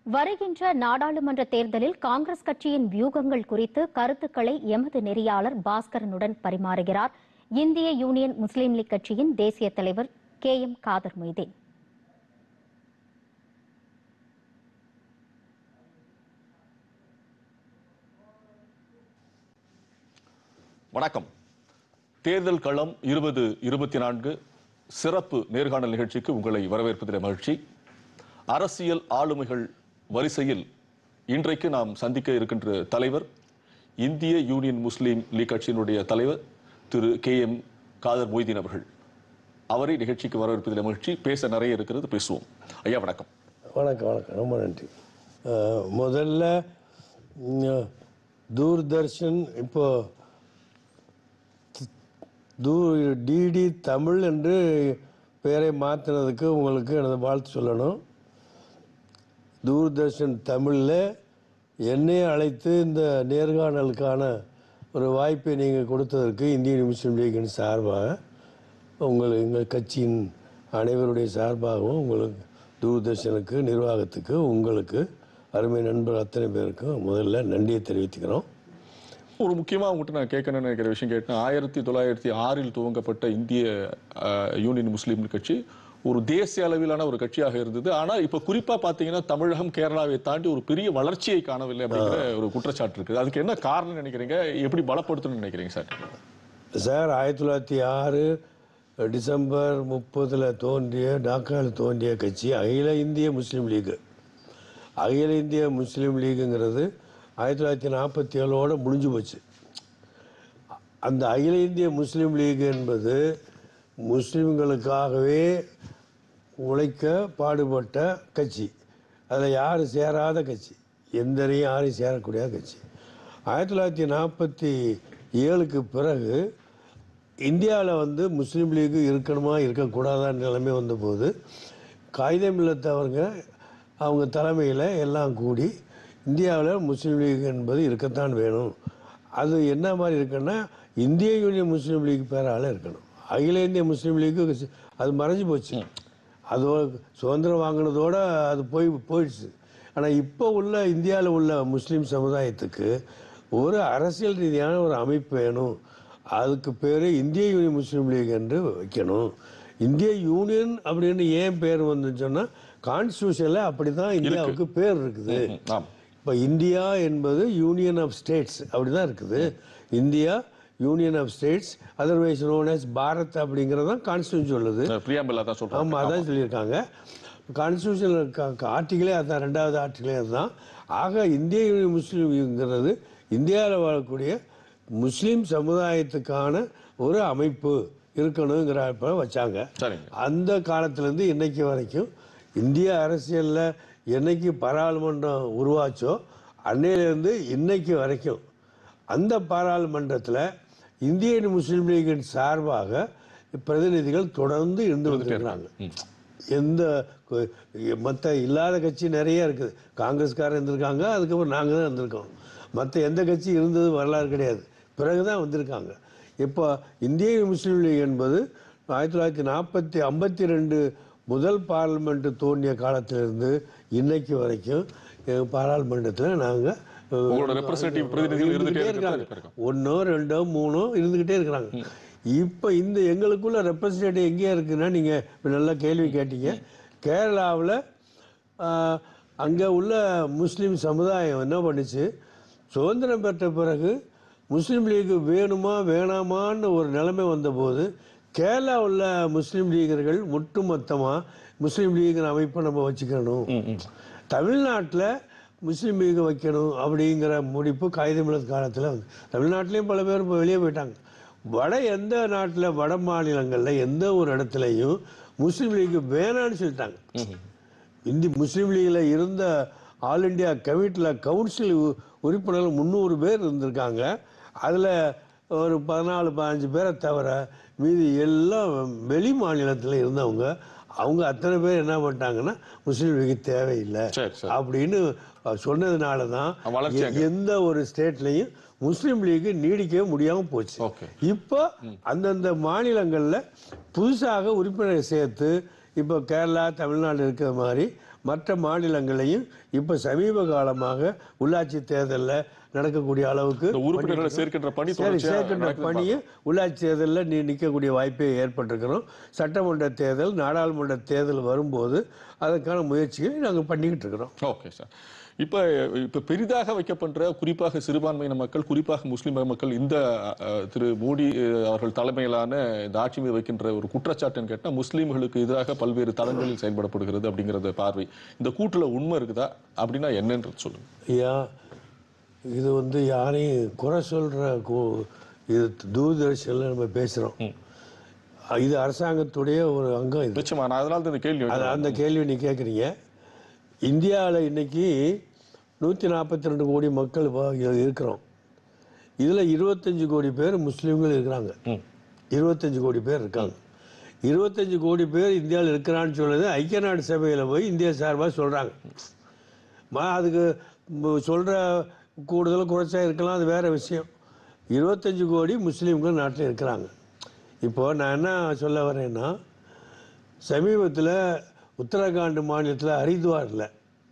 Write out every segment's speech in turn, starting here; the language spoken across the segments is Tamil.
வருகின்ற நாடாளுமன்ற தேர்தலில் காங்கிரஸ் கட்சியின் வியூகங்கள் குறித்து கருத்துக்களை எமது நெறியாளர் பாஸ்கரனுடன் பரிமாறுகிறார் இந்திய யூனியன் முஸ்லீம் லீக் கட்சியின் தேசிய தலைவர் KM காதர் மொய்தீன். வணக்கம். தேர்தல் களம் 2024 சிறப்பு நேர்காணல் நிகழ்ச்சிக்கு உங்களை வரவேற்பதில் மகிழ்ச்சி. அரசியல் ஆளுமைகள் வரிசையில் இன்றைக்கு நாம் சந்திக்க இருக்கின்ற தலைவர் இந்திய யூனியன் முஸ்லீம் லீக் கட்சியினுடைய தலைவர் திரு KM காதர் மொய்தீன் அவர்கள். அவரை நிகழ்ச்சிக்கு வரவேற்பதில் மகிழ்ச்சி. பேச நிறைய இருக்கிறது, பேசுவோம். ஐயா வணக்கம். வணக்கம் வணக்கம், ரொம்ப நன்றி. முதல்ல தூர்தர்ஷன் இப்போ டிடி தமிழ் என்று பெயரை மாற்றினதுக்கு உங்களுக்கு எனது வாழ்த்து சொல்லணும். தூர்தர்ஷன் தமிழில் என்னை அழைத்து இந்த நேர்காணலுக்கான ஒரு வாய்ப்பை நீங்கள் கொடுத்ததற்கு இந்திய முஸ்லீம் லீக்கின் சார்பாக எங்கள் கட்சியின் அனைவருடைய சார்பாகவும் உங்களுக்கு தூர்தர்ஷனுக்கு, நிர்வாகத்துக்கு, உங்களுக்கு, அருமை நண்பர் அத்தனை பேருக்கும் முதல்ல நன்றியை தெரிவித்துக்கிறோம். ஒரு முக்கியமாக உங்கள்கிட்ட நான் கேட்கணும்னு நினைக்கிற விஷயம் கேட்டேன். 1906 துவங்கப்பட்ட இந்திய யூனியன் முஸ்லீம் கட்சி ஒரு தேசிய அளவிலான ஒரு கட்சியாக இருந்தது. ஆனால் இப்போ குறிப்பாக பார்த்தீங்கன்னா தமிழகம், கேரளாவை தாண்டி ஒரு பெரிய வளர்ச்சியை காணவில்லை அப்படிங்கிற ஒரு குற்றச்சாட்டு இருக்குது. அதுக்கு என்ன காரணம் நினைக்கிறீங்க? எப்படி பலப்படுத்தணும்னு நினைக்கிறீங்க சார்? 1906 டிசம்பர் 30 தோன்றிய, டாக்காவில் தோன்றிய கட்சி அகில இந்திய முஸ்லீம் லீக். அகில இந்திய முஸ்லீம் லீக்குங்கிறது 1947 முடிஞ்சு போச்சு. அந்த அகில இந்திய முஸ்லீம் லீக் என்பது முஸ்லீம்களுக்காகவே உழைக்க பாடுபட்ட கட்சி. அதில் யாரும் சேராத கட்சி, எந்தனையும் யாரையும் சேரக்கூடிய கட்சி. 1947க்கு பிறகு இந்தியாவில் முஸ்லீம் லீக் இருக்கணுமா இருக்கக்கூடாதான்னு நிலைமை வந்தபோது காகிதம் இல்லத்தவங்க அவங்க தலைமையில் எல்லாம் கூடி இந்தியாவில் முஸ்லீம் லீக் என்பது இருக்கத்தான் வேணும். அது என்ன மாதிரி இருக்குன்னா இந்திய யூனியன் முஸ்லீம் லீக் பேரால் இருக்கணும். அகில இந்திய முஸ்லீம் லீக்கு அது மறைஞ்சு போச்சு. அதோட சுதந்திரம் வாங்கினதோட அது போயிடுச்சு. ஆனால் இப்போ உள்ள இந்தியாவில் உள்ள முஸ்லீம் சமுதாயத்துக்கு ஒரு அரசியல் ரீதியான ஒரு அமைப்பு வேணும். அதுக்கு பேர் இந்திய யூனியன் முஸ்லீம் லீக் என்று வைக்கணும். இந்திய யூனியன் அப்படின்னு ஏன் பேர் வந்துன்னு சொன்னால் கான்ஸ்டியூஷனில் அப்படி தான் இந்தியாவுக்கு பேர் இருக்குது. இப்போ இந்தியா என்பது யூனியன் ஆஃப் ஸ்டேட்ஸ் அப்படி தான் இருக்குது. India union of states, otherwise known as Bharat அப்படிங்கிறது தான் கான்ஸ்டியூஷன் சொல்லுது. ஆமாம், அதான் சொல்லியிருக்காங்க. கான்ஸ்டியூஷனில் ஆர்டிகிளே அதுதான், 2வது ஆர்டிகிளே அதுதான். ஆக இந்திய யூனியன் முஸ்லீம்ங்கிறது இந்தியாவில் வாழக்கூடிய முஸ்லீம் சமுதாயத்துக்கான ஒரு அமைப்பு இருக்கணுங்கிறப்ப வச்சாங்க. அந்த காலத்திலேருந்து இன்னைக்கு வரைக்கும் இந்திய அரசியலில் என்னைக்கு பாராளுமன்றம் உருவாச்சோ அன்னையிலேருந்து இன்னைக்கு வரைக்கும் அந்த பாராளுமன்றத்தில் இந்திய முஸ்லீம் லீக்கின் சார்பாக பிரதிநிதிகள் தொடர்ந்து இருந்து வந்துருக்கிறாங்க. எந்த மற்ற இல்லாத கட்சி நிறைய இருக்குது. காங்கிரஸ்காரர் இருந்திருக்காங்க, அதுக்கப்புறம் நாங்கள் தான் இருந்திருக்கோம். மற்ற எந்த கட்சி இருந்தது வரலாறு கிடையாது, பிறகு தான் வந்திருக்காங்க. இப்போ இந்திய முஸ்லீம் லீக் என்பது 1952 முதல் பார்லிமெண்ட் தோன்றிய காலத்திலிருந்து இன்னைக்கு வரைக்கும் பாராளுமன்றத்தில் நாங்கள் 1, 2, 3 இருந்துகிட்டே இருக்கிறாங்க. இப்போ இந்த எங்களுக்குள்ள ரெப்ரசன்டேட்டிவ் எங்கேயா இருக்குன்னா, நீங்கள் இப்போ நல்லா கேள்வி கேட்டீங்க. கேரளாவில் அங்கே உள்ள முஸ்லீம் சமுதாயம் என்ன பண்ணிச்சு, சுதந்திரம் பெற்ற பிறகு முஸ்லீம் லீக் வேணுமா வேணாமான்னு ஒரு நிலைமை வந்தபோது கேரளாவில் முஸ்லீம் லீகர்கள் ஒட்டுமொத்தமாக முஸ்லீம் லீக் அமைப்பை நம்ம வச்சுக்கணும், தமிழ்நாட்டில் முஸ்லீம் லீக் வைக்கணும் அப்படிங்கிற முடிப்பு காகிதமில்லத் காலத்தில் வந்து தமிழ்நாட்டிலையும் பல பேர் இப்போ வெளியே போயிட்டாங்க. எந்த நாட்டில் வட மாநிலங்களில் எந்த ஒரு இடத்துலையும் முஸ்லீம் லீக் வேணான்னு சொல்லிட்டாங்க. முஸ்லீம் லீகில் இருந்த ஆல் இண்டியா கமிட்டியில் கவுன்சில் உறுப்பினர்கள் 300 பேர் இருந்திருக்காங்க. அதில் ஒரு 14-15 பேரை தவிர மீதி எல்லாம் வெளி மாநிலத்தில் இருந்தவங்க. அவங்க அத்தனை பேர் என்ன பண்ணிட்டாங்கன்னா முஸ்லீம் லீக் தேவையில்லை அப்படின்னு சொன்னதுனால தான் எந்த ஒரு ஸ்டேட்லையும் முஸ்லீம் லீக் நீடிக்கவே முடியாம போச்சு. இப்போ அந்தந்த மாநிலங்களில் புதுசாக உறுப்பினரை சேர்த்து இப்போ கேரளா, தமிழ்நாடு இருக்கிற மாதிரி மற்ற மாநிலங்களையும் இப்போ சமீப காலமாக உள்ளாட்சி தேர்தலில் நடக்கக்கூடிய அளவுக்கு உறுப்பினர்களை சேர்க்கின்ற பணி சேர்க்கின்ற பணியும் உள்ளாட்சி தேர்தலில் நிற்கக்கூடிய வாய்ப்பை ஏற்பட்டிருக்கிறோம். சட்டமன்ற தேர்தல், நாடாளுமன்ற தேர்தல் வரும்போது அதற்கான முயற்சிகளை நாங்கள் பண்ணிக்கிட்டு இருக்கிறோம். Okay sir. இப்போ பெரிதாக வைக்கப்படுற குறிப்பாக சிறுபான்மையின மக்கள், குறிப்பாக முஸ்லிம் மக்கள் இந்த திரு மோடி அவர்கள் தலைமையிலான இந்த ஆட்சி மீது வைக்கின்ற ஒரு குற்றச்சாட்டுன்னு கேட்டால் முஸ்லீம்களுக்கு எதிராக பல்வேறு தளங்களில் செயல்படப்படுகிறது அப்படிங்கிறத பார்வை. இந்த கூட்டுல உண்மை இருக்குதா அப்படின்னா என்னன்றது சொல்லுங்க. ஐயா, இது யாரையும் குறை சொல்ற இது தூர்தர்ஷனில் நம்ம பேசுகிறோம். இது அரசாங்கத்துடைய ஒரு அங்கம். இது நிச்சயமா. நான் அதனால தான் இந்த கேள்வி அந்த கேள்வி நீ கேட்குறீங்க. இந்தியாவில் இன்னைக்கு 142 கோடி மக்கள் இருக்கிறோம். இதில் 25 கோடி பேர் முஸ்லீம்கள் இருக்கிறாங்க. 25 கோடி பேர் இருக்காங்க. 25 கோடி பேர் இந்தியாவில் இருக்கிறான்னு சொல்லுது ஐக்கிய நாடு சபையில் போய் இந்தியா சார்பாக சொல்கிறாங்க. அதுக்கு சொல்கிற கூடுதல் குறைச்சா இருக்கலாம், அது வேறு விஷயம். 25 கோடி முஸ்லீம்கள் நாட்டில் இருக்கிறாங்க. இப்போது நான் என்ன சொல்ல வரேன்னா, சமீபத்தில் உத்தரகாண்ட் மாநிலத்தில் ஹரித்வாரில்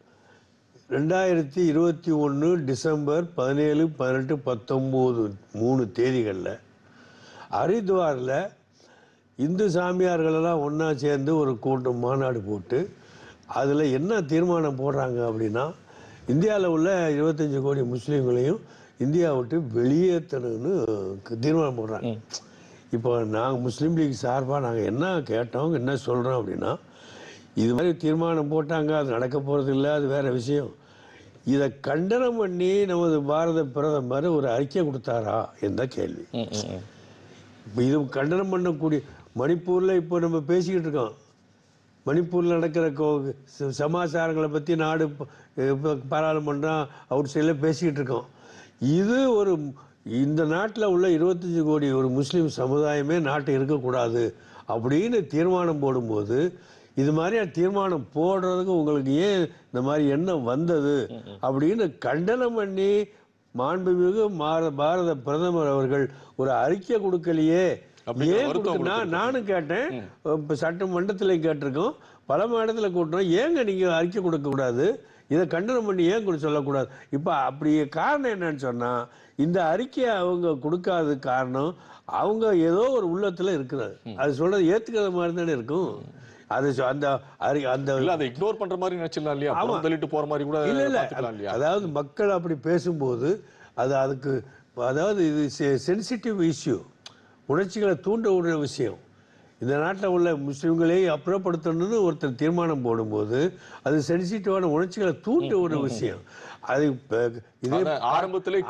2021 டிசம்பர் 17, 18, 19 3 தேதிகளில் ஹரித்வாரில் இந்து சாமியார்களெல்லாம் ஒன்றா சேர்ந்து ஒரு கூட்டம் மாநாடு போட்டு அதில் என்ன தீர்மானம் போடுறாங்க அப்படின்னா, இந்தியாவில் உள்ள 25 கோடி முஸ்லீம்களையும் இந்தியா விட்டு வெளியேற்றணும்னு தீர்மானம் போடுறாங்க. இப்போ நாங்கள் முஸ்லீம் லீக் சார்பாக நாங்கள் என்ன கேட்டோம், என்ன சொல்கிறோம் அப்படின்னா, இது மாதிரி தீர்மானம் போட்டாங்க, அது நடக்க போகிறது இல்லை, அது வேறு விஷயம். இதை கண்டனம் பண்ணி நமது பாரத பிரதமர் ஒரு அறிக்கை கொடுத்தாரா என்ற கேள்வி. இப்போ இது கண்டனம் பண்ணக்கூடிய மணிப்பூரில் இப்போ நம்ம பேசிக்கிட்டு இருக்கோம். மணிப்பூரில் நடக்கிற சமாச்சாரங்களை பற்றி நாடு பாராளுமன்றம் அவுட் சைடில் பேசிக்கிட்டு இருக்கோம். இது இந்த நாட்டில் உள்ள 25 கோடி ஒரு முஸ்லீம் சமுதாயமே நாட்டை இருக்கக்கூடாது அப்படின்னு தீர்மானம் போடும்போது, இது மாதிரியான தீர்மானம் போடுறதுக்கு உங்களுக்கு ஏன் இந்த மாதிரி எண்ணம் வந்தது அப்படின்னு கண்டனம் பண்ணி மாண்புமிகு பாரத பிரதமர் அவர்கள் ஒரு அறிக்கை கொடுக்கலையே. ஏன் கொடுக்குன்னா, நானும் கேட்டேன், இப்போ சட்டமன்றத்தில் கேட்டிருக்கோம், பல மாநிலத்தில் கூட்டணும், ஏங்க நீங்கள் அறிக்கை கொடுக்கக்கூடாது, இதை கண்டனம் பண்ணி ஏன் கூட சொல்லக்கூடாது. இப்போ அப்படி காரணம் என்னன்னு சொன்னால், இந்த அறிக்கையை அவங்க கொடுக்காத காரணம் அவங்க ஏதோ ஒரு உள்ளத்தில் இருக்கிறது. அது சொல்றது ஏற்றுக்கிற மாதிரி தானே இருக்கும். அது அந்த அதை இக்னோர் பண்ற மாதிரி நினைச்சிடலாம் இல்லையா? தள்ளிட்டு போற மாதிரி கூட இல்ல. அதாவது மக்கள் அப்படி பேசும்போது அதுக்கு அதாவது இது சென்சிட்டிவ் இஷ்யூ, உணர்ச்சிகளை தூண்ட விடுற விஷயம். இந்த நாட்டில் உள்ள முஸ்லீம்களை அப்புறப்படுத்தணும்னு ஒருத்தர் தீர்மானம் போடும்போது அது சென்சிட்டிவான உணர்ச்சிகளை தூண்ட விடுற விஷயம். அது ஆரம்பத்திலே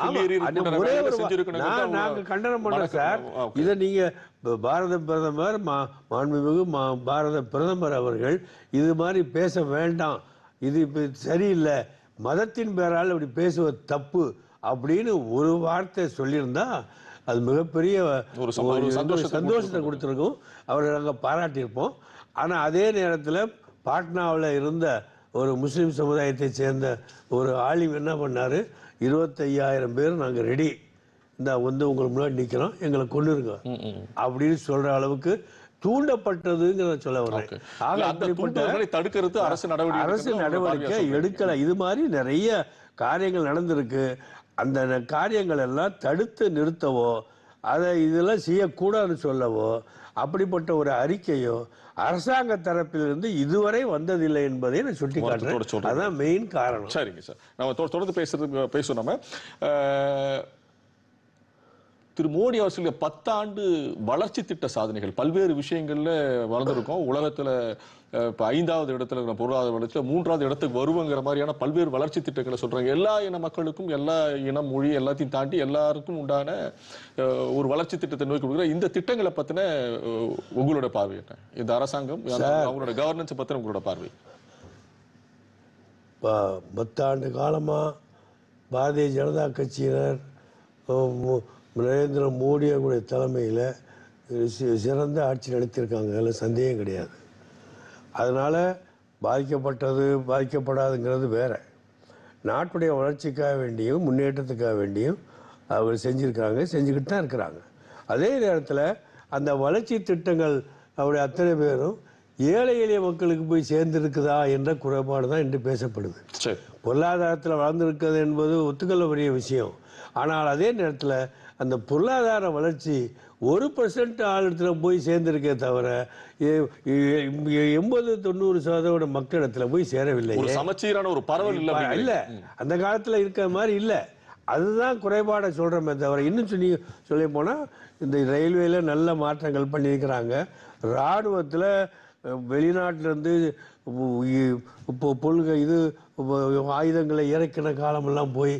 நாங்க கண்டனம் பண்ண சார். இதை நீங்க பாரத பிரதமர் மாண்புமிகு பாரத பிரதமர் அவர்கள் இது மாதிரி பேச வேண்டாம், இது இப்ப சரியில்லை, மதத்தின் பேரால் அப்படி பேசுவது தப்பு அப்படின்னு ஒரு வார்த்தை சொல்லியிருந்தா அது மிகப்பெரிய ஒரு சந்தோஷத்தை கொடுத்துருக்கும். அவரை நாங்கள் பாராட்டியிருப்போம். ஆனால் அதே நேரத்தில் பாட்னாவில் இருந்த ஒரு முஸ்லீம் சமுதாயத்தை சேர்ந்த ஒரு ஆலிம் என்ன பண்ணார், 25,000 பேர் நாங்கள் ரெடி, இந்த உங்களுக்கு முன்னாடி நிற்கிறோம், எங்களை கொண்டு இருங்க அப்படின்னு சொல்கிற அளவுக்கு தூண்டப்பட்டதுங்கிறத சொல்ல வரேன். தடுக்கிறது அரசு நடவடிக்கை எடுக்கல. இது மாதிரி நிறைய காரியங்கள் நடந்திருக்கு. அந்த காரியங்கள் எல்லாம் தடுத்து நிறுத்தவோ அதை இதெல்லாம் செய்யக்கூடாதுன்னு சொல்லவோ அப்படிப்பட்ட ஒரு அறிக்கையோ அரசாங்க தரப்பிலிருந்து இதுவரை வந்ததில்லை என்பதை நான் சுட்டி காட்டுறேன். அதான் மெயின் காரணம். சரிங்க சார், நம்ம தொடர்ந்து பேசுவோம். நம்ம திரு மோடி அவர்களுடைய 10 ஆண்டு வளர்ச்சி திட்ட சாதனைகள் பல்வேறு விஷயங்கள்ல வளர்ந்துருக்கோம். உலகத்துல இப்ப 5வது இடத்துல பொருளாதார வளர்ச்சியில 3வது இடத்துக்கு வருவங்கிற மாதிரியான பல்வேறு வளர்ச்சி திட்டங்களை சொல்றாங்க. எல்லா இன மக்களுக்கும், எல்லா இனம் மொழி எல்லாத்தையும் தாண்டி எல்லாருக்கும் உண்டான ஒரு வளர்ச்சி திட்டத்தை நோக்கி கொடுக்குற இந்த திட்டங்களை பத்தின உங்களோட பார்வை என்ன? இந்த அரசாங்கம் அவங்களோட கவர்னன்ஸ் பத்தின உங்களோட பார்வை? 10 ஆண்டு காலமா பாரதிய ஜனதா கட்சியினர் நரேந்திர மோடி அவருடைய தலைமையில் சிறந்த ஆட்சி நடத்தியிருக்காங்க, அதில் சந்தேகம் கிடையாது. அதனால் பாதிக்கப்பட்டது பாதிக்கப்படாதுங்கிறது வேற. நாட்டுடைய வளர்ச்சிக்காக வேண்டியும் முன்னேற்றத்துக்காக வேண்டியும் அவர் செஞ்சுக்கிட்டு தான் இருக்கிறாங்க. அதே நேரத்தில் அந்த வளர்ச்சி திட்டங்கள் அவருடைய அத்தனை பேரும் ஏழை எளிய மக்களுக்கு போய் சேர்ந்திருக்குதா என்ற குறைபாடு தான் இன்று பேசப்படுது. பொருளாதாரத்தில் வளர்ந்திருக்கிறது என்பது ஒத்துக்கொள்ளக்கூடிய விஷயம். ஆனால் அதே நேரத்தில் அந்த பொருளாதார வளர்ச்சி 1% ஆளிடத்துல போய் சேர்ந்திருக்கே தவிர 80-90% மக்களிடத்துல போய் சேரவில்லை. சமச்சீரான ஒரு பரவல் இல்ல. அந்த காலத்துல இருக்கிற மாதிரி இல்ல. அதுதான் குறைபாடை சொல்றோமே தவிர, இன்னும் சொல்லி போனா இந்த ரயில்வேல நல்ல மாற்றங்கள் பண்ணியிருக்கிறாங்க. ராணுவத்துல வெளிநாட்டிலிருந்து ஆயுதங்களை இறக்கின காலமெல்லாம் போய்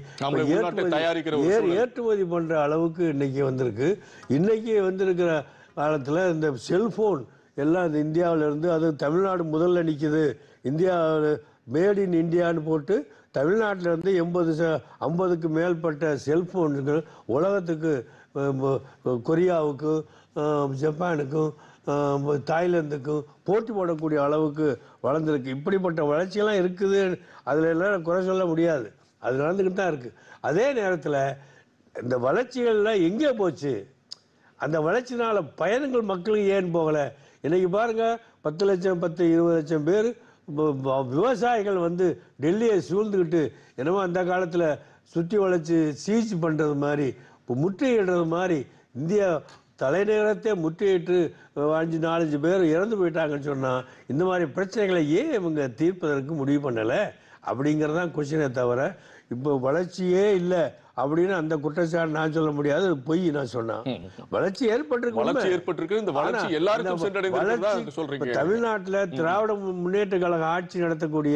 ஏற்றுமதி பண்ற அளவுக்கு இன்னைக்கு வந்திருக்கு. இன்னைக்கு வந்திருக்கிற காலத்துல இந்த செல்போன் எல்லாம் இந்த இந்தியாவில இருந்து, அது தமிழ்நாடு முதல்ல நிக்குது. இந்தியாவில் மேட் இன் இந்தியான்னு போட்டு தமிழ்நாட்டில் இருந்து 50க்கு மேற்பட்ட செல்போன்கள் உலகத்துக்கு, கொரியாவுக்கும் ஜப்பானுக்கும் தாய்லாந்துக்கும் போட்டி போடக்கூடிய அளவுக்கு வளர்ந்துருக்கு. இப்படிப்பட்ட வளர்ச்சியெல்லாம் இருக்குது. அதில் எல்லாம் குறை சொல்ல முடியாது. அது நடந்துக்கிட்டு தான் இருக்கு. அதே நேரத்தில் இந்த வளர்ச்சிகள்லாம் எங்கே போச்சு? அந்த வளர்ச்சினால பயன்கள் மக்களுக்கு ஏன் போகலை? இன்னைக்கு பாருங்க, 10 லட்சம் 10-20 லட்சம் பேர் விவசாயிகள் வந்து டெல்லியை சூழ்ந்துக்கிட்டு என்னமோ அந்த காலத்தில் சுற்றி வளைச்சி சீச் பண்ணுறது மாதிரி, இப்போ முற்றுகையிடுறது மாதிரி இந்தியா தலைநகரத்தை முற்றுகையிட்டு 5-4 பேர் இறந்து போயிட்டாங்கன்னு சொன்னால், இந்த மாதிரி பிரச்சனைகளை ஏன் இவங்க தீர்ப்பதற்கு முடிவு பண்ணலை அப்படிங்கிறதான் கொஸ்டினே தவிர, இப்போ வளர்ச்சியே இல்லை அப்படின்னு அந்த குற்றச்சாட்டு நான் சொல்ல முடியாது. பொய் நான் சொன்னேன். வளர்ச்சி ஏற்பட்டிருக்கு. இந்த வளர்ச்சி எல்லாருக்கும் சென்றடைந்திருக்குன்னு சொல்றீங்க. தமிழ்நாட்டில் திராவிட முன்னேற்ற கழக ஆட்சி நடத்தக்கூடிய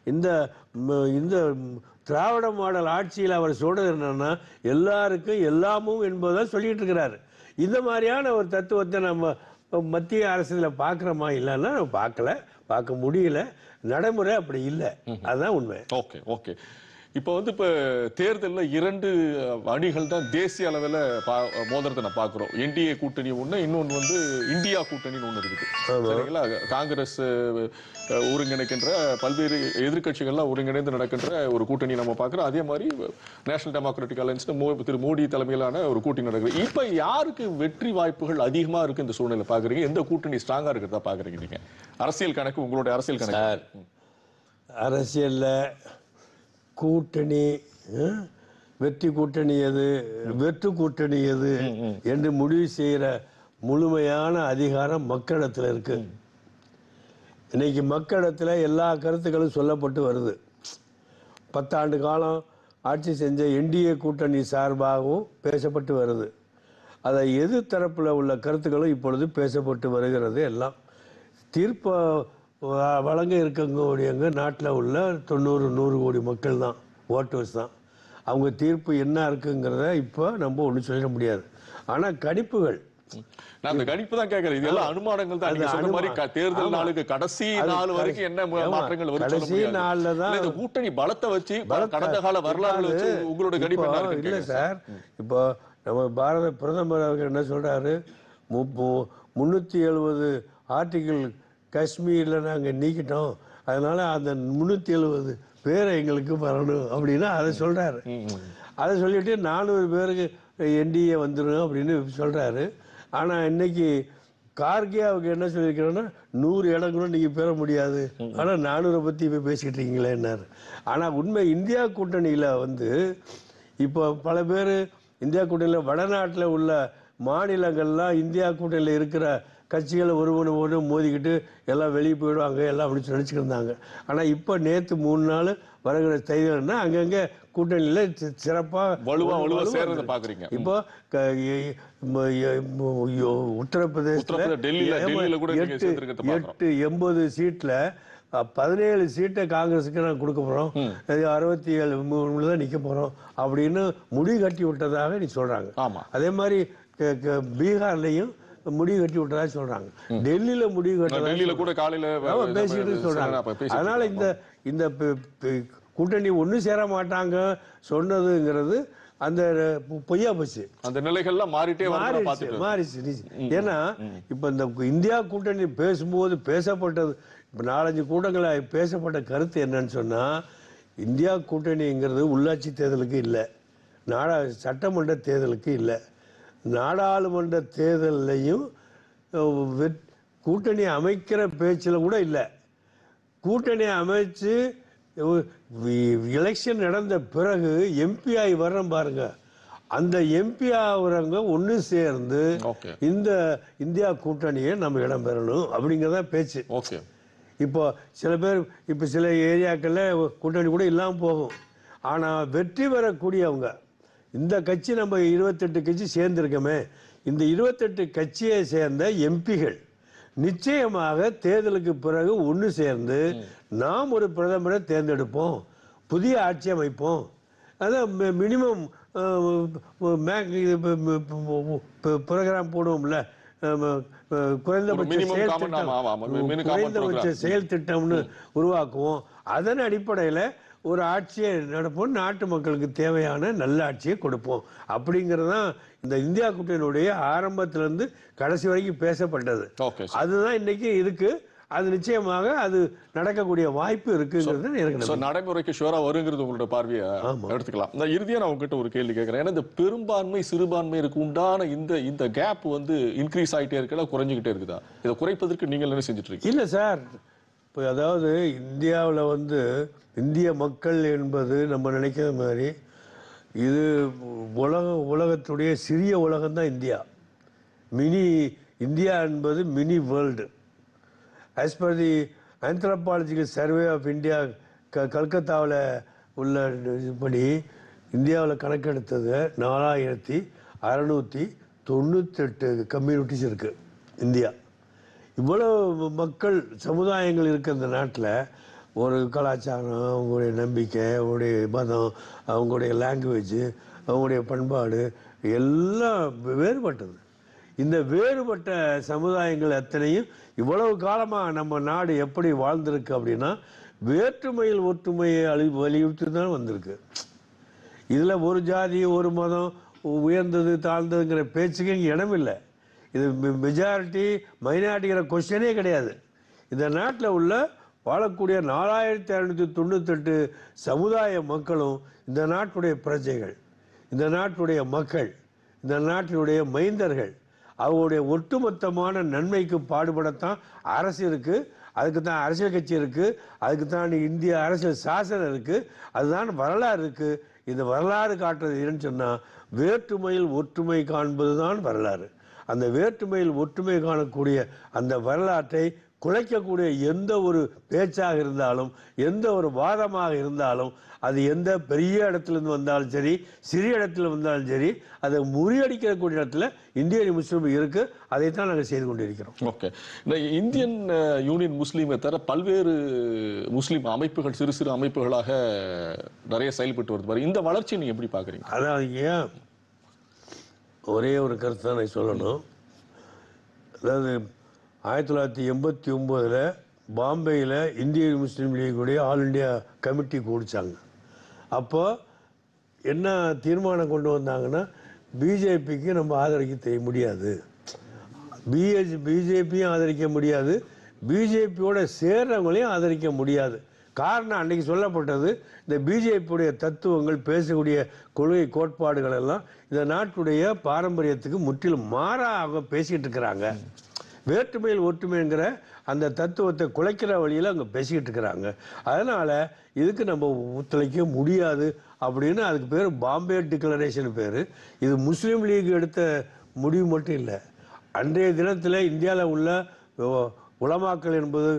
இந்த திராவிட மாடல் ஆட்சியில் அவர் சொல்றது என்னன்னா, எல்லாருக்கும் எல்லாமும் என்பதை சொல்லிட்டு இருக்கிறாரு. இந்த மாதிரியான ஒரு தத்துவத்தை நம்ம மத்திய அரசுல பார்க்கிறோமா? இல்லைன்னா பார்க்க முடியல. நடைமுறை அப்படி இல்லை. அதுதான் உண்மை. Okay okay. இப்போ வந்து இப்போ தேர்தலில் 2 அணிகள் தான் தேசிய அளவில் மோதிரத்தை நான் பார்க்குறோம். என்டிஏ கூட்டணி ஒன்று, இன்னொன்று வந்து இந்தியா கூட்டணின்னு ஒன்று இருக்குது. சரிங்களா? காங்கிரஸ் ஒருங்கிணைக்கின்ற பல்வேறு எதிர்கட்சிகள்லாம் ஒருங்கிணைந்து நடக்கின்ற ஒரு கூட்டணி நம்ம பார்க்குறோம். அதே மாதிரி national democratic alliance Thiru Modi தலைமையிலான ஒரு கூட்டணி நடக்குது. இப்போ யாருக்கு வெற்றி வாய்ப்புகள் அதிகமாக இருக்கு இந்த சூழ்நிலை பார்க்குறீங்க? எந்த கூட்டணி ஸ்ட்ராங்காக இருக்கிறதா பார்க்குறீங்க நீங்கள்? அரசியல் கணக்கு, உங்களுடைய அரசியல் கணக்கு. அரசியலில் கூட்டணி, வெற்றி கூட்டணி எது, வெற்று கூட்டணி எது என்று முடிவு செய்கிற முழுமையான அதிகாரம் மக்களிடத்தில் இருக்கு. இன்னைக்கு மக்களிடத்தில் எல்லா கருத்துக்களும் சொல்லப்பட்டு வருது. 10 ஆண்டு காலம் ஆட்சி செஞ்ச என்டிஏ கூட்டணி சார்பாகவும் பேசப்பட்டு வருது. அதை எதிர்த்தரப்பில் உள்ள கருத்துக்களும் இப்பொழுது பேசப்பட்டு வருகிறது. எல்லாம் தீர்ப்பை வழங்க இருக்கக்கூடியவங்க நாட்டில் உள்ள 90-100 கோடி மக்கள் தான், ஓட்டர்ஸ் தான். அவங்க தீர்ப்பு என்ன இருக்குங்கிறத இப்போ நம்ம ஒன்றும் சொல்லிட முடியாது. ஆனால் கணிப்புகள், நான் அந்த கணிப்பு தான் கேட்கறேன். இதெல்லாம் அனுமானங்கள் தான். நீங்க சொன்ன மாதிரி தேர்தல் நாளுக்கு கடைசி நாள் வரைக்கும் என்ன மாற்றங்கள் வரும்? கடைசி நாள்ல தான் இந்த கூட்டணி பலத்தை வச்சு, கடந்த கால வரலாறு வச்சு உங்களுடைய கணிப்பு என்ன இருக்கு? இல்ல சார், இப்போ நம்ம பாரத பிரதமர் அவர்கள் என்ன சொல்றாரு, 370 ஆர்டிகிள் காஷ்மீரில் நாங்கள் நீக்கிட்டோம், அதனால அந்த 370 பேரை எங்களுக்கு வரணும் அப்படின்னா அதை சொல்றாரு. அதை சொல்லிட்டு 400 பேருக்கு என்டிஏ வந்துடும் அப்படின்னு சொல்றாரு. ஆனால் இன்னைக்கு கார்கே அவங்க என்ன சொல்லியிருக்கிறோன்னா, 100 இடம் கூட நீங்கள் பெற முடியாது, ஆனால் 400 பற்றி இப்போ பேசிக்கிட்டு இருக்கீங்களேன்னாரு. ஆனால் உண்மை இந்தியா கூட்டணியில் வந்து இப்போ பல பேர் இந்தியா கூட்டணியில் வடநாட்டில் உள்ள மாநிலங்கள்லாம் இந்தியா கூட்டணியில் இருக்கிற கட்சிகளை ஒன்று மோதிக்கிட்டு எல்லாம் வெளியே போயிடுவாங்க எல்லாம் அப்படின்னு நினச்சிக்கிட்டு இருந்தாங்க. ஆனால் இப்போ நேற்று 3 நாள் வருகிற செய்திகள்னா அங்கங்கே கூட்டணியில் சிறப்பாக வலுவாக பார்க்குறீங்க. இப்போ உத்தரப்பிரதேசத்தில் 80 சீட்டில் 17 சீட்டை காங்கிரஸுக்கு நான் கொடுக்க போகிறோம், 67 தான் நிற்க போகிறோம் அப்படின்னு முடிவு கட்டி விட்டதாக நீ சொல்கிறாங்க. அதே மாதிரி பீகார்லையும் முடிவு கட்டி விட்டதா சொல்றாங்க. டெல்லியில முடிவு கட்டதா கூட காலையில பேசிட்டு சொல்றாங்க. அதனால இந்த கூட்டணி ஒண்ணு சேர மாட்டாங்க சொன்னதுங்கிறது அந்த பொய்யா போச்சு. அந்த நிலைகள்லாம் மாறிச்சு. ஏன்னா இப்ப இந்த இந்தியா கூட்டணி பேசும்போது பேசப்பட்டது, இப்ப 4-5 கூட்டங்களை பேசப்பட்ட கருத்து என்னன்னு சொன்னா, இந்தியா கூட்டணிங்கிறது உள்ளாட்சி தேர்தலுக்கு இல்லை, சட்டமன்ற தேர்தலுக்கு இல்லை, நாடாளுமன்ற தேர்தலையும் கூட்டணி அமைக்கிற பேச்சில் கூட இல்லை. கூட்டணி அமைச்சு எலெக்ஷன் நடந்த பிறகு எம்பி ஆகி வர்றோம் பாருங்க, அந்த எம்பி ஆகுறவங்க ஒன்று சேர்ந்து இந்த இந்தியா கூட்டணியை நம்ம இடம் பெறணும் அப்படிங்கிறத பேச்சு. இப்போ சில பேர் இப்போ சில ஏரியாக்களில் கூட்டணி கூட இல்லாமல் போகும். ஆனால் வெற்றி பெறக்கூடியவங்க இந்த கட்சி நம்ம 28 கட்சி சேர்ந்திருக்கோமே, இந்த 28 கட்சியை சேர்ந்த எம்பிகள் நிச்சயமாக தேர்தலுக்கு பிறகு ஒன்று சேர்ந்து நாம் ஒரு பிரதமரை தேர்ந்தெடுப்போம், புதிய ஆட்சி அமைப்போம். அதான் மினிமம் ப்ரோக்ராம் போடுவோம்ல, குறைந்தபட்ச செயல் திட்டம்னு உருவாக்குவோம். அதன் அடிப்படையில் ஒரு ஆட்சியை நடப்போம், நாட்டு மக்களுக்கு தேவையான நல்ல ஆட்சியை கொடுப்போம். அப்படிங்கிறதான் இந்த இந்தியா கூட்டணியுடைய ஆரம்பத்திலிருந்து கடைசி வரைக்கும் பேசப்பட்டது. அதுதான் இன்னைக்கு இருக்கு. அது நிச்சயமாக அது நடக்கக்கூடிய வாய்ப்பு இருக்குங்கிறது எனக்கு நடைமுறைக்கு ஷூரா வருங்கிறது உங்களோட பார்வையை எடுத்துக்கலாம். நான் இறுதியா நான் உங்ககிட்ட ஒரு கேள்வி கேட்கிறேன். ஏன்னா இந்த பெரும்பான்மை சிறுபான்மையிற்கு உண்டான இந்த கேப் வந்து இன்க்ரீஸ் ஆகிட்டே இருக்குதா, குறைஞ்சிக்கிட்டே இருக்குதா? இதை குறைப்பதற்கு நீங்கள் என்ன செஞ்சுட்டு இருக்கீங்க? இல்லை சார், இப்போ அதாவது இந்தியாவில் வந்து இந்திய மக்கள் என்பது நம்ம நினைக்கிற மாதிரி இது உலகத்துடைய சிறிய உலகம் தான் இந்தியா. மினி இந்தியா என்பது mini world. As per the anthropological survey of India கல்கத்தாவில் உள்ள படி இந்தியாவில் கணக்கெடுத்தது 4698 கம்யூனிட்டிஸ் இருக்குது இந்தியா. இவ்வளவு மக்கள் சமுதாயங்கள் இருக்க இந்த நாட்டில் ஒரு கலாச்சாரம், அவங்களுடைய நம்பிக்கை, அவங்களுடைய மதம், அவங்களுடைய லாங்குவேஜ், அவங்களுடைய பண்பாடு எல்லாம் வேறுபட்டது. இந்த வேறுபட்ட சமுதாயங்கள் அத்தனையும் இவ்வளவு காலமாக நம்ம நாடு எப்படி வாழ்ந்திருக்கு அப்படின்னா வேற்றுமையில் ஒற்றுமையை வலியுறுத்தி தான் வந்திருக்கு. இதில் ஒரு ஜாதி ஒரு மதம் உயர்ந்தது தாழ்ந்ததுங்கிற பேச்சுக்கு இங்கே இடமில்லை. இது மெஜாரிட்டி மைனாரிட்டிங்கிற கொஸ்டினே கிடையாது. இந்த நாட்டில் உள்ள வாழக்கூடிய 4698 சமுதாய மக்களும் இந்த நாட்டுடைய பிரஜைகள், இந்த நாட்டுடைய மக்கள், இந்த நாட்டினுடைய மைந்தர்கள். அவங்களுடைய ஒட்டுமொத்தமான நன்மைக்கு பாடுபடத்தான் அரசு இருக்கு, அதுக்கு தான் அரசியல் கட்சி இருக்கு, அதுக்கு தான் இந்திய அரசியல் சாசனம் இருக்கு, அதுதான் வரலாறு இருக்கு. இந்த வரலாறு காட்டுறது என்னன்னு சொன்னா வேற்றுமையில் ஒற்றுமை காண்பது தான் வரலாறு. அந்த வேற்றுமையில் ஒற்றுமை காணக்கூடிய அந்த வரலாற்றை குலைக்கக்கூடிய எந்த ஒரு பேச்சாக இருந்தாலும், எந்த ஒரு வாதமாக இருந்தாலும், அது எந்த பெரிய இடத்துலேருந்து வந்தாலும் சரி, சிறிய இடத்துல வந்தாலும் சரி, அதை முறியடிக்கக்கூடிய இடத்துல இந்தியன் முஸ்லீம் இருக்கு. அதைத்தான் நாங்கள் செய்து கொண்டிருக்கிறோம். ஓகே, இந்த இந்தியன் யூனியன் முஸ்லீமை தவிர பல்வேறு முஸ்லீம் அமைப்புகள் சிறு சிறு அமைப்புகளாக நிறைய செயல்பட்டு வருது. இந்த வளர்ச்சியை நீங்க எப்படி பாக்குறீங்க? அதான் ஏன் ஒரே ஒரு கருத்து தான் நான் சொல்லணும். அதாவது 1989 பாம்பேயில் இந்திய முஸ்லீம் லீக்குடைய ஆல் இண்டியா கமிட்டி கூடிச்சாங்க. அப்போ என்ன தீர்மானம் கொண்டு வந்தாங்கன்னா, பிஜேபிக்கு நம்ம ஆதரிக்க முடியாது, பிஜேபியும் ஆதரிக்க முடியாது, பிஜேபியோட சேர்றவங்களையும் ஆதரிக்க முடியாது. காரணம் அன்னைக்கு சொல்லப்பட்டது, இந்த பிஜேபியுடைய தத்துவங்கள் பேசக்கூடிய கொள்கை கோட்பாடுகள் எல்லாம் இந்த நாட்டுடைய பாரம்பரியத்துக்கு முற்றிலும் மாறாக பேசிக்கிட்டு இருக்கிறாங்க. வேற்றுமையில் ஒற்றுமைங்கிற அந்த தத்துவத்தை குலைக்கிற வழியில் அங்கே பேசிக்கிட்டு இருக்கிறாங்க. அதனால் இதுக்கு நம்ம ஒத்துழைக்க முடியாது அப்படின்னு அதுக்கு பேர் பாம்பே டிக்ளரேஷன் பேர். இது முஸ்லீம் லீக் எடுத்த முடிவு மட்டும் இல்லை. அன்றைய தினத்தில் இந்தியாவில் உள்ள உலமாக்கள் என்பது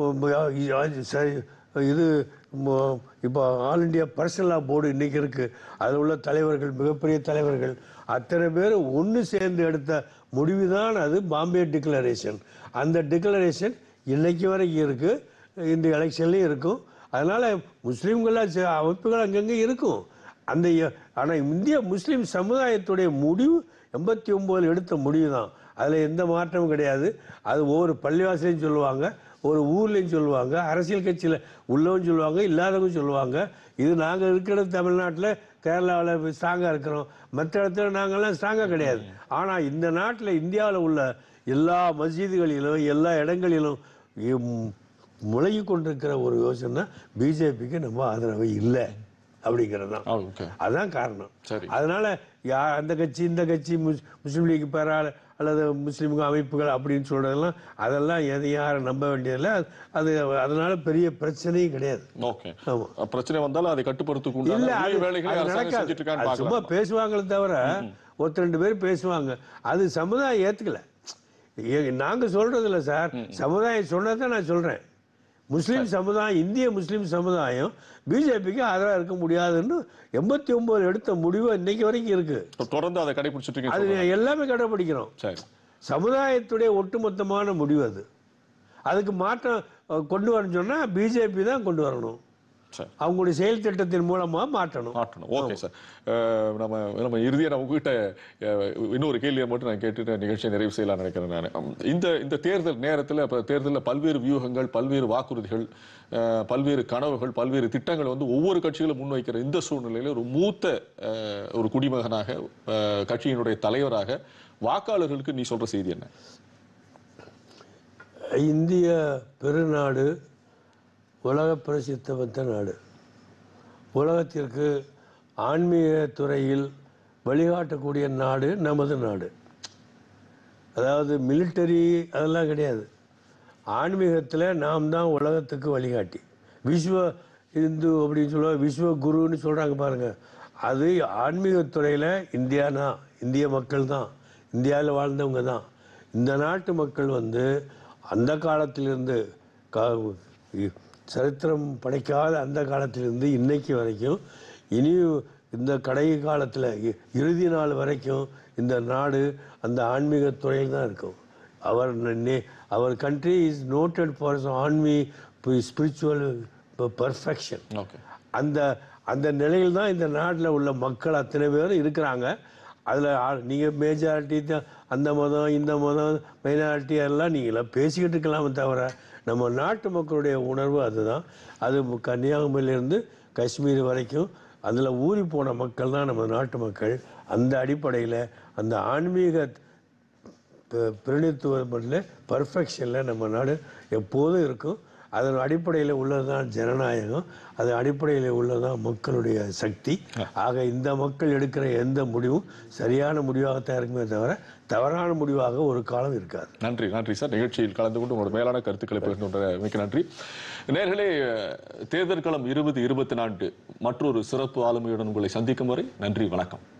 இது இப்போ all India personal law board இன்றைக்கி இருக்குது. அதில் உள்ள தலைவர்கள், மிகப்பெரிய தலைவர்கள் அத்தனை பேர் ஒன்று சேர்ந்து எடுத்த முடிவு தான் அது பாம்பே டிக்ளரேஷன். அந்த டிக்ளரேஷன் இன்னைக்கு வரைக்கும் இருக்குது, இந்த எலெக்ஷன்லேயும் இருக்கும். அதனால் முஸ்லீம்களாக அமைப்புகள் அங்கங்கே இருக்கும். அந்த ஆனால் இந்திய முஸ்லீம் சமுதாயத்துடைய முடிவு 89 எடுத்த முடிவு தான். அதில் எந்த மாற்றமும் கிடையாது. அது ஒவ்வொரு பள்ளிவாசலையும் சொல்லுவாங்க, ஒரு ஊர்லேயும் சொல்லுவாங்க, அரசியல் கட்சியில் உள்ளவங்க சொல்லுவாங்க, இல்லாதவங்க சொல்லுவாங்க. இது நாங்கள் இருக்கிற தமிழ்நாட்டில் கேரளாவில் ஸ்ட்ராங்காக இருக்கிறோம், மற்ற இடத்துல நாங்கள்லாம் ஸ்ட்ராங்காக கிடையாது. ஆனால் இந்த நாட்டில் இந்தியாவில் உள்ள எல்லா மஸ்ஜிதுகளிலும் எல்லா இடங்களிலும் முழங்கி கொண்டிருக்கிற ஒரு யோசனை பிஜேபிக்கு நம்ம ஆதரவு இல்லை அப்படிங்கிறது தான். அதுதான் காரணம். அதனால அந்த கட்சி இந்த கட்சி முஸ்லீம் லீக் பெறால அல்லது முஸ்லீம்கள் அமைப்புகள் அப்படின்னு சொல்றதெல்லாம் அதெல்லாம் யாரும் நம்ப வேண்டியதில்லை. அது அதனால பெரிய பிரச்சனையும் கிடையாது. ஓகே, பிரச்சனை வந்தாலும் அதை கட்டுப்படுத்த இல்ல, அது நடக்காது. சும்மா பேசுவாங்களே தவிர ஒருத்தர் 2 பேர் பேசுவாங்க. அது சமுதாயம் ஏத்துக்கல. நாங்க சொல்றது இல்லை சார், சமுதாயம் சொன்னதான் நான் சொல்றேன். முஸ்லீம் சமுதாயம், இந்திய முஸ்லீம் சமுதாயம் பிஜேபிக்கு ஆதரவா இருக்க முடியாதுன்னு 89 எடுத்த முடிவு இன்னைக்கு வரைக்கும் இருக்கு. தொடர்ந்து அதை கடைபிடிச்சிட்டு அது எல்லாமே கடைபிடிக்கிறோம். சமுதாயத்துடைய ஒட்டுமொத்தமான முடிவு அது. அதுக்கு மாற்றம் கொண்டு வரணும் சொன்னா பிஜேபி தான் கொண்டு வரணும். அவங்களுடைய செயல் திட்டத்தின் மூலமா மாற்றணும். ஓகே சார், நம்ம இறுதியா நம்ம கிட்ட இன்னொரு கேள்வியை மட்டும் நான் கேட்டுட்டு நிகழ்ச்சியை நிறைவு செய்யலாம் நினைக்கிறேன். நான் இந்த தேர்தல் நேரத்தில் தேர்தலில் பல்வேறு வியூகங்கள், பல்வேறு வாக்குறுதிகள், பல்வேறு கனவுகள், பல்வேறு திட்டங்கள் வந்து ஒவ்வொரு கட்சிகளும் முன்வைக்கிற இந்த சூழ்நிலையில் ஒரு மூத்த ஒரு குடிமகனாக, கட்சியினுடைய தலைவராக வாக்காளர்களுக்கு நீ சொல்ற செய்தி என்ன? இந்திய பெருநாடு உலக பிரசித்த பெற்ற நாடு. உலகத்திற்கு ஆன்மீக துறையில் வழிகாட்டக்கூடிய நாடு நமது நாடு. அதாவது மிலிட்டரி அதெல்லாம் கிடையாது. ஆன்மீகத்தில் நாம் தான் உலகத்துக்கு வழிகாட்டி. விஸ்வ இந்து அப்படின்னு சொல்லுவாங்க, விஸ்வ குருன்னு சொல்கிறாங்க பாருங்கள். அது ஆன்மீகத்துறையில் இந்திய மக்கள் தான், இந்தியாவில் வாழ்ந்தவங்க தான். இந்த நாட்டு மக்கள் வந்து அந்த காலத்திலிருந்து சரித்திரம் படைக்காத அந்த காலத்திலிருந்து இன்னைக்கு வரைக்கும், இனி இந்த கடை காலத்தில் இறுதி நாள் வரைக்கும் இந்த நாடு அந்த ஆன்மீகத்துறையில் தான் இருக்கும். அவர் country is noted for spiritual perfection. அந்த நிலையில் தான் இந்த நாட்டில் உள்ள மக்கள் அத்தனை பேரும் இருக்கிறாங்க. அதில் நீங்கள் மேஜாரிட்டி தான் அந்த மதம் இந்த மதம் மைனாரிட்டி எல்லாம் நீங்களாம் பேசிக்கிட்டு இருக்கலாமே தவிர நம்ம நாட்டு மக்களுடைய உணர்வு அதுதான். அது கன்னியாகுமரியிலிருந்து காஷ்மீர் வரைக்கும் அதில் ஊறி போன மக்கள் தான் நம்ம நாட்டு மக்கள். அந்த அடிப்படையில் அந்த ஆன்மீக பிரதிநிதித்துவத்தில் பர்ஃபெக்ஷனில் நம்ம நாடு எப்போதும் இருக்கும். அதன் அடிப்படையில் உள்ளது தான் ஜனநாயகம். அதன் அடிப்படையில் உள்ளது தான் மக்களுடைய சக்தி. ஆக இந்த மக்கள் எடுக்கிற எந்த முடிவும் சரியான முடிவாகத்தான் இருக்குமே தவிர தவறான முடிவாக ஒரு காலம் இருக்காது. நன்றி சார், நிகழ்ச்சியில் கலந்து கொண்டு உங்களோட மேலான கருத்துக்களை பகிர்ந்து மிக்க நன்றி. நேர்களே, தேர்தல் களம் 2024 மற்றொரு சிறப்பு ஆளுமையுடன் உங்களை சந்திக்கும் வரை நன்றி, வணக்கம்.